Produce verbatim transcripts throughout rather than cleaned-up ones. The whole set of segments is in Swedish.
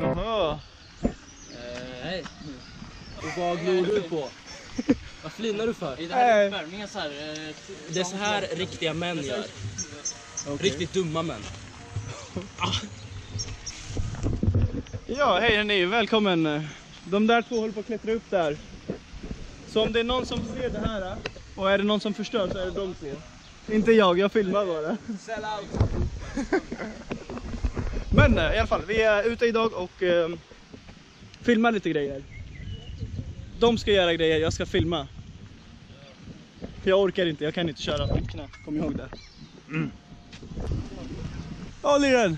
Jaha. Nej. Och vad glor du på? Vad flinar du för? Det här är uppvärmningen så här. Det är så här riktiga män gör. Okay. Riktigt dumma män. Ah. Ja, hej hörni, välkommen. De där två håller på att klättra upp där. Så om det är någon som ser det här och är det någon som förstör så är det de två. Inte jag, jag filmar bara. Sell out. Men i alla fall, vi är ute idag och eh, filmar lite grejer. De ska göra grejer, jag ska filma. För jag orkar inte, jag kan inte köra mitt knä, kom ihåg det. Mm. Ja, Liren!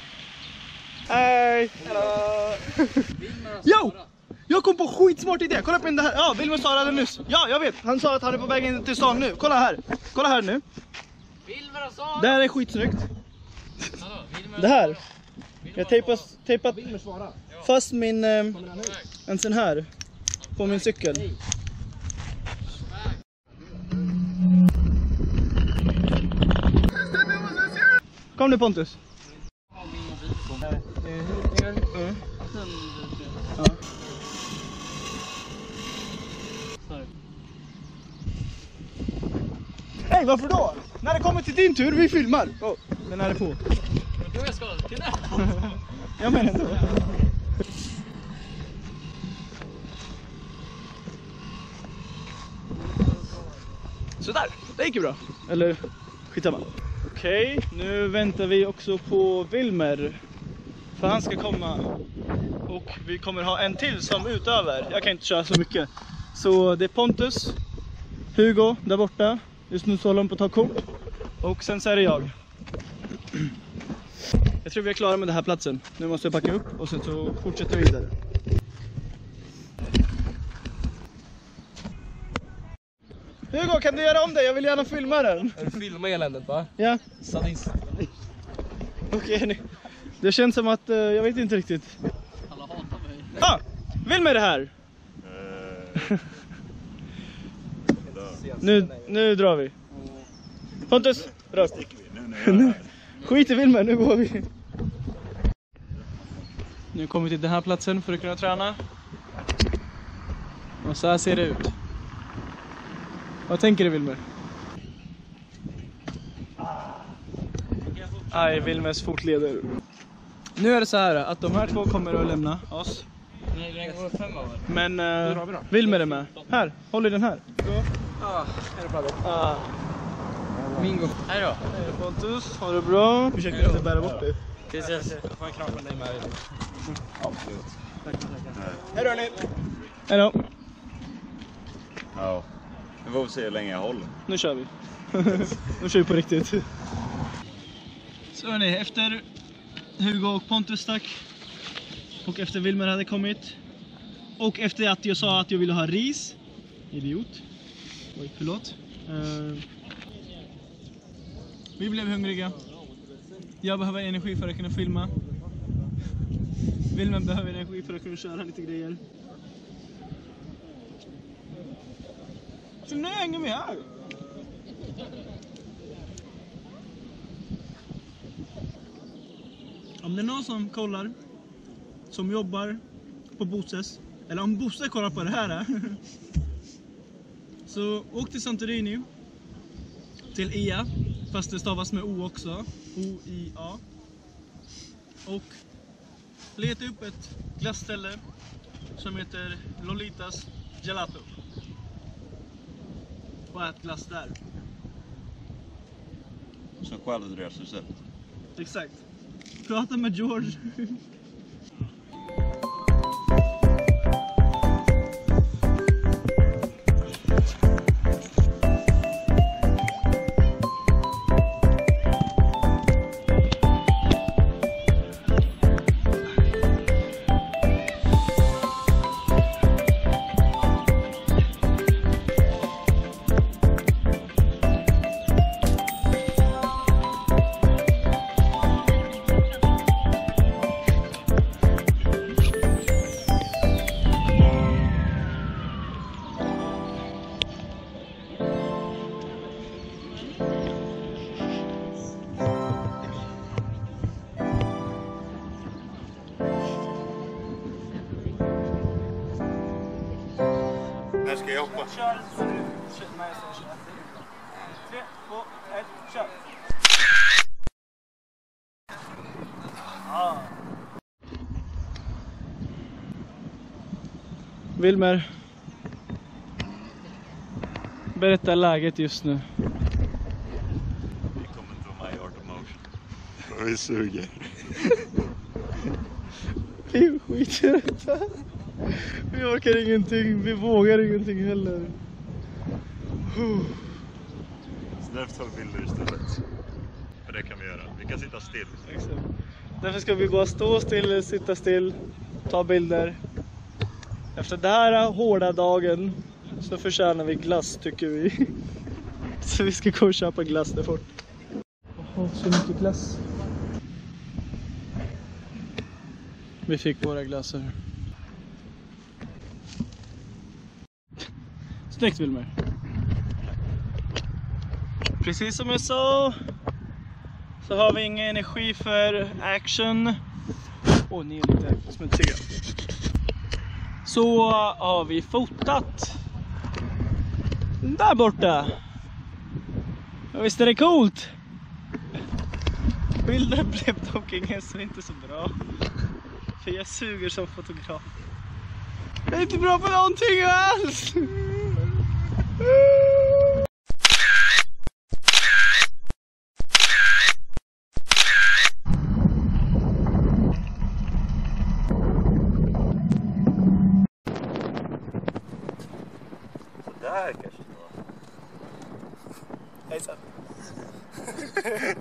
Hej! Hallå! Jo! Jag kom på skitsmart idé, kolla på den här. Ja, Wilmer svarade nyss. Ja, jag vet, han sa att han är på väg in till stan nu. Kolla här, kolla här nu. Det här är skitsnyggt. Det här. Jag tejpat, tejpat fast min, eh, en sån här på min cykel. Kom nu Pontus. Mm. Ja. Hej, varför då? När det kommer till din tur, vi filmar. Oh, den här är på. Då jag ska till det. Jag menar inte. Sådär, det gick ju bra. Eller skitsamma. Okej, okay, nu väntar vi också på Wilmer. För han ska komma. Och vi kommer ha en till som utöver. Jag kan inte köra så mycket. Så det är Pontus, Hugo där borta. Just nu så håller de på att ta kort. Och sen så är det jag. Jag tror vi är klara med den här platsen. Nu måste jag packa upp och sen så fortsätter vi vidare. Hugo, kan du göra om det? Jag vill gärna filma den. Är du filma eländet va? Ja. Sadist. Okej, okay, det känns som att, uh, jag vet inte riktigt. Alla hatar mig. Ah, Wilmer är här. Uh, nu, nu drar vi. Pontus, rör. Skit i Wilmer, nu går vi. Nu kommer vi till den här platsen för att kunna träna. Och så här ser det ut. Vad tänker du Wilmer? Aj, Wilmers fotleder. Nu är det så här att de här två kommer att lämna oss. Men uh, Wilmer är med. Här, håll i den här. Ah, är det bra då? Ah. Mingo. Hej då. Hej Pontus, ha det bra. Försöker inte bära bort dig. Precis. Jag får en kram från dig med. Absolut. Tack, tack. Hej då hörni. Hej då. Ja. Vi får se hur länge jag håller. Nu kör vi. Nu kör vi på riktigt. Så hörni, efter Hugo och Pontus stack. Och efter Wilmer hade kommit. Och efter att jag sa att jag ville ha ris. Idiot. Oj, förlåt. Uh, vi blev hungriga. Jag behöver energi för att kunna filma. Wilmer behöver energi för att kunna köra lite grejer. Så nu hänger vi här. Om det är någon som kollar, som jobbar på Boses, eller om Bosse kollar på det här, så åk till Santorini, till I A, fast det stavas med O också, O I A, och leta upp ett glassställe som heter Lolitas Gelato. Och ät glass där. Som självdressrecept. Exakt. Prata med George. Eller ska jag hoppa? Kör så du kör med så kör. tre, två, ett, kör. Ah. Wilmer, berätta läget just nu. Vi kommer inte vara med i Art of Motion. Vi suger. Vi skiter i detta. Vi orkar ingenting, vi vågar ingenting heller. Så därför tar vi bilder istället. För det kan vi göra. Vi kan sitta still. Exakt. Därför ska vi bara stå still, sitta still, ta bilder. Efter den här hårda dagen så förtjänar vi glass, tycker vi. Så vi ska gå och köpa glass där fort. Åh, så mycket glass. Vi fick våra glasser. Snyggt, Wilmer. Precis som jag sa så har vi ingen energi för action. Åh, oh, ni är lite smutsiga. Så har vi fotat där borta. Ja, visst är det coolt? Bilden blev dock ingen så inte så bra. För jag suger som fotograf. Jag är inte bra på någonting alls. Där kanske det var. Hejsan. tre,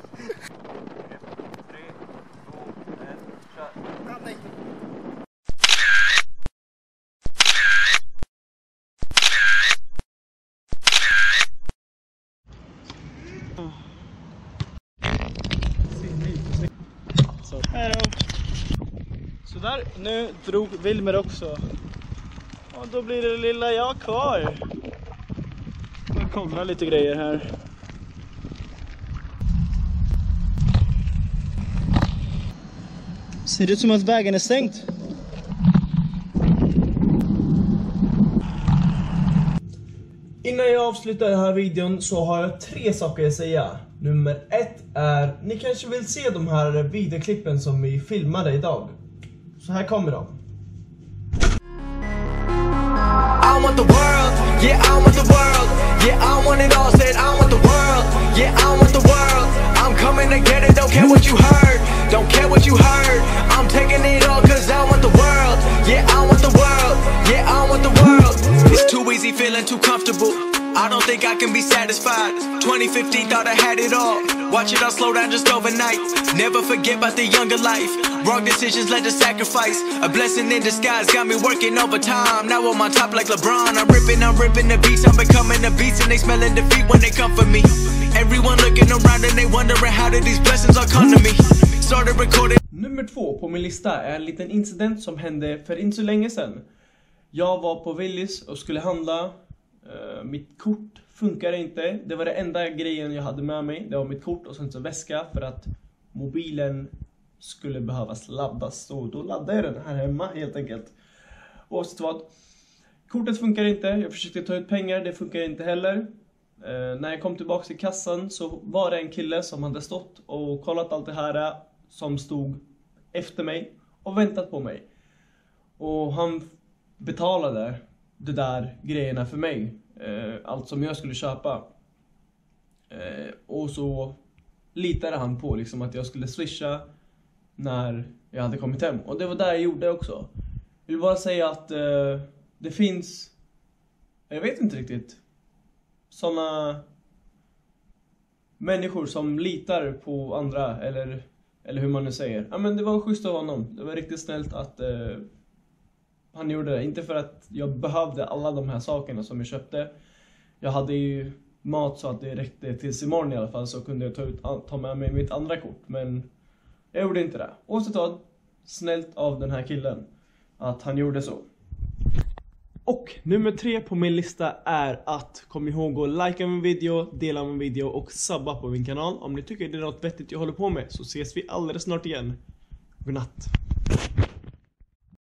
två, ett, kör. Nej. Så, här då. Så där, nu drog Wilmer också. Och då blir det lilla jag kvar. Jag kollar lite grejer här. Ser det ut som att vägen är stängt? Innan jag avslutar den här videon så har jag tre saker att säga. Nummer ett är, ni kanske vill se de här videoklippen som vi filmade idag. Så här kommer de. I want the world, yeah I want the world, yeah I want it all, said I want the world, yeah I want the world, I'm coming to get it, don't care what you heard, don't care what you heard, I'm taking it all cause I want the world, yeah I want the world, yeah I want the world, it's too easy feeling too comfortable, I don't think I can be satisfied, twenty fifteen thought I had it all, watch it all slow down just overnight, never forget about the younger life, wrong decisions led to sacrifice, a blessing in disguise got me working overtime, now I'm on top like LeBron, I'm ripping, I'm ripping the beats, I'm becoming the beast and they smelling defeat when they come for me, everyone looking around and they wondering how did these blessings all come to me, started recording. Nummer två på min lista är en liten incident som hände för inte så länge sedan. Jag var på Willys och skulle handla. Uh, mitt kort funkar inte. Det var det enda grejen jag hade med mig. Det var mitt kort och sen så väska för att mobilen skulle behövas laddas. Så då laddade jag den här hemma helt enkelt. Oavsett vad. Kortet funkar inte. Jag försökte ta ut pengar. Det funkar inte heller. Uh, när jag kom tillbaka till kassan så var det en kille som hade stått och kollat allt det här som stod efter mig och väntat på mig. Och han betalade det där grejerna för mig. Eh, allt som jag skulle köpa. Eh, och så litade han på liksom att jag skulle swisha när jag hade kommit hem. Och det var där jag gjorde också. Jag vill bara säga att eh, det finns, jag vet inte riktigt, såna människor som litar på andra. Eller, eller hur man nu säger. Ja, men det var schysst av honom. Det var riktigt snällt att eh, han gjorde det. Inte för att jag behövde alla de här sakerna som jag köpte. Jag hade ju mat så att det räckte tills imorgon i alla fall. Så kunde jag ta, ut, ta med mig mitt andra kort. Men jag gjorde inte det. Oavsett vad, snällt av den här killen att han gjorde så. Och nummer tre på min lista är att kom ihåg att likea min video, dela min video och subba på min kanal. Om ni tycker det är något vettigt jag håller på med så ses vi alldeles snart igen. Godnatt.